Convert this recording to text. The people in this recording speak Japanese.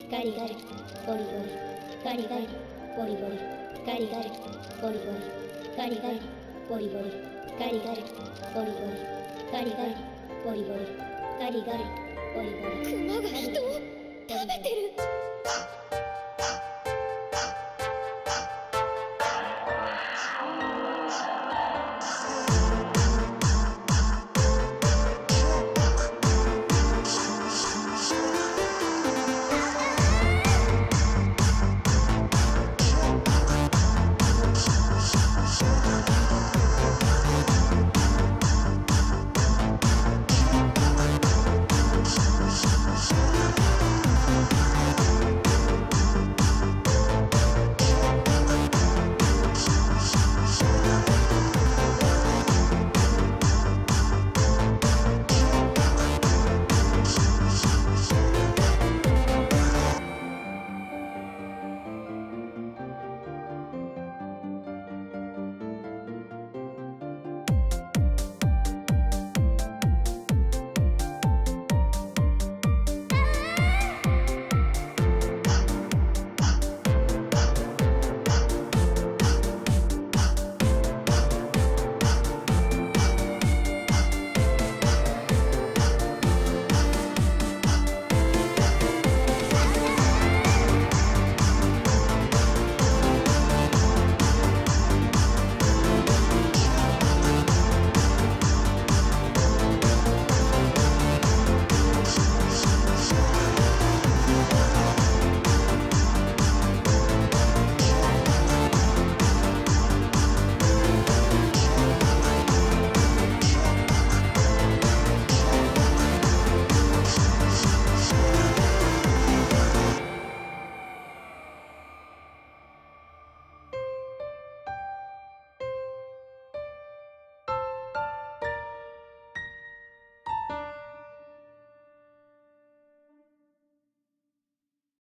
ガリガリゴリゴリガリガリゴリゴリガリガリゴリゴリガリガリゴリゴリガリガリゴリゴリガリガリゴリゴリガリガリゴリゴリ。クマが人を食べてる。